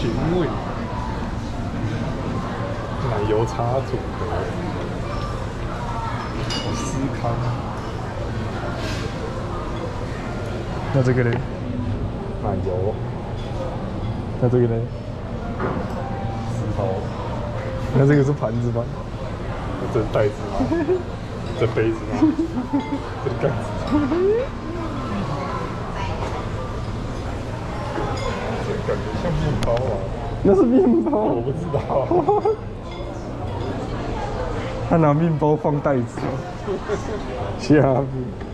寻味，奶油茶组合，司康。 那这个嘞？ 奶油。 那这个嘞？ 石头。 那这个是盘子吗？ 这是袋子吗？这杯子吗？这是盖子吗？这感觉像面包啊。 那是面包， 我不知道。 他拿面包放袋子，虾米？